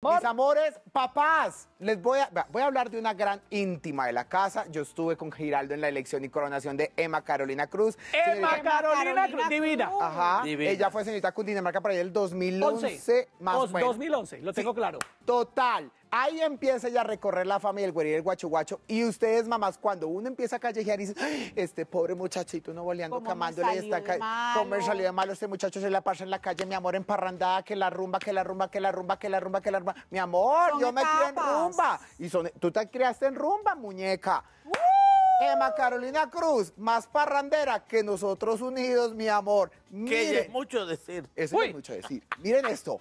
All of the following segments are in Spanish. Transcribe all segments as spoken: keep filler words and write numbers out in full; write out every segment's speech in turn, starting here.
¿Por? Mis amores, papás, les voy a, voy a hablar de una gran íntima de la casa. Yo estuve con Giraldo en la elección y coronación de Emma Carolina Cruz. Emma Señorita, Carolina, Carolina Cruz, divina. Ajá, Divina. ella fue señorita Cundinamarca para allá el dos mil once, once. más o Dos- menos. dos mil once, lo tengo Sí, claro. Total. Ahí empieza ya a recorrer la fama y el güey y el guacho guacho. Y ustedes, mamás, cuando uno empieza a callejear y dice, "Ay, este pobre muchachito, uno boleando, ¿Cómo me camándole, salió está de malo? comer salió de malo, este muchacho se la pasa en la calle, mi amor, en parrandada, que la rumba, que la rumba, que la rumba, que la rumba, que la rumba. Mi amor, Son yo me crié en etapas. rumba. Y son, tú te criaste en rumba, muñeca. Emma Carolina Cruz, más parrandera que nosotros unidos, mi amor. Que ya Miren, es mucho decir. eso Uy. es mucho decir. Miren esto.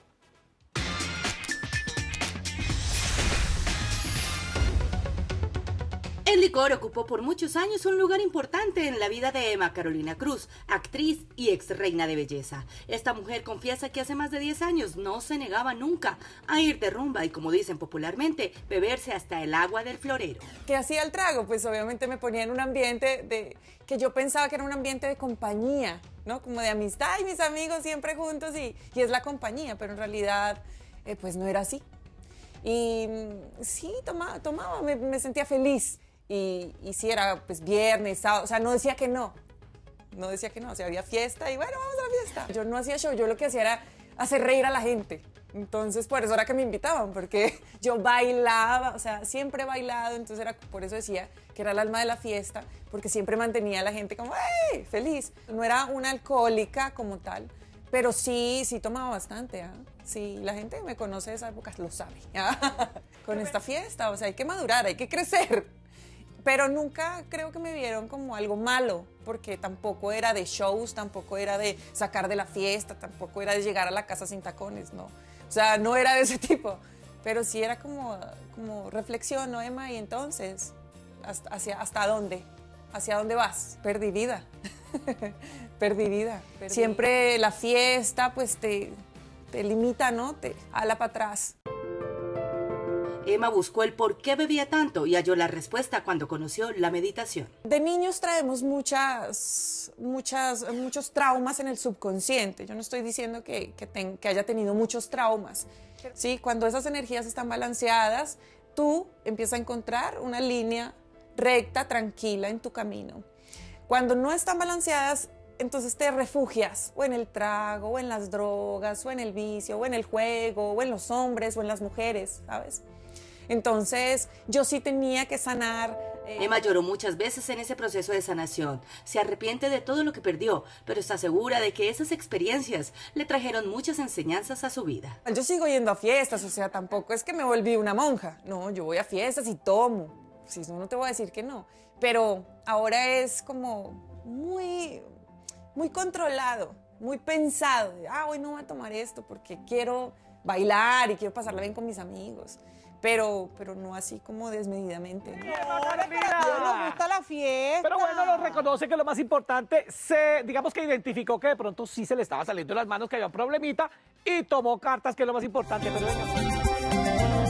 El licor ocupó por muchos años un lugar importante en la vida de Emma Carolina Cruz, actriz y ex reina de belleza. Esta mujer confiesa que hace más de diez años no se negaba nunca a ir de rumba y, como dicen popularmente, beberse hasta el agua del florero. ¿Qué hacía el trago? Pues obviamente me ponía en un ambiente de que yo pensaba que era un ambiente de compañía, ¿no? Como de amistad y mis amigos siempre juntos y, y es la compañía, pero en realidad eh, pues no era así. Y mm, sí, tomaba, tomaba me, me sentía feliz. Y, y si era pues viernes, sábado, o sea, no decía que no. No decía que no, o sea, había fiesta y bueno, vamos a la fiesta. Yo no hacía show, yo lo que hacía era hacer reír a la gente. Entonces, por eso era que me invitaban, porque yo bailaba, o sea, siempre he bailado, entonces era, por eso decía que era el alma de la fiesta, porque siempre mantenía a la gente como, ¡hey! Feliz. No era una alcohólica como tal, pero sí, sí tomaba bastante, ¿ah? Sí, la gente que me conoce de esa época lo sabe, ¿ah? Con esta fiesta, o sea, hay que madurar, hay que crecer. Pero nunca creo que me vieron como algo malo, porque tampoco era de shows, tampoco era de sacar de la fiesta, tampoco era de llegar a la casa sin tacones, no. O sea, no era de ese tipo, pero sí era como, como reflexión, ¿no, Emma? Y entonces, ¿hasta, hacia, ¿hasta dónde? ¿Hacia dónde vas? Perdidida, perdidida. Perdida. Siempre la fiesta, pues, te, te limita, ¿no? Te ala para atrás. Emma buscó el por qué bebía tanto y halló la respuesta cuando conoció la meditación. De niños traemos muchas, muchas, muchos traumas en el subconsciente. Yo no estoy diciendo que, que, ten, que haya tenido muchos traumas. ¿Sí? Cuando esas energías están balanceadas, tú empiezas a encontrar una línea recta, tranquila en tu camino. Cuando no están balanceadas, entonces te refugias o en el trago, o en las drogas, o en el vicio, o en el juego, o en los hombres, o en las mujeres, ¿sabes? Entonces, yo sí tenía que sanar. Eh... Emma lloró muchas veces en ese proceso de sanación. Se arrepiente de todo lo que perdió, pero está segura de que esas experiencias le trajeron muchas enseñanzas a su vida. Yo sigo yendo a fiestas, o sea, tampoco es que me volví una monja. No, yo voy a fiestas y tomo. Si no, no te voy a decir que no. Pero ahora es como muy, muy controlado, muy pensado. Ah, hoy no voy a tomar esto porque quiero bailar y quiero pasarla bien con mis amigos. Pero, pero no así como desmedidamente, ¿no? Emma Pero Carolina. nos gusta la fiesta. Pero bueno, lo reconoce que lo más importante, se, digamos que identificó que de pronto sí se le estaba saliendo de las manos, que había un problemita y tomó cartas, que es lo más importante. Pero venga.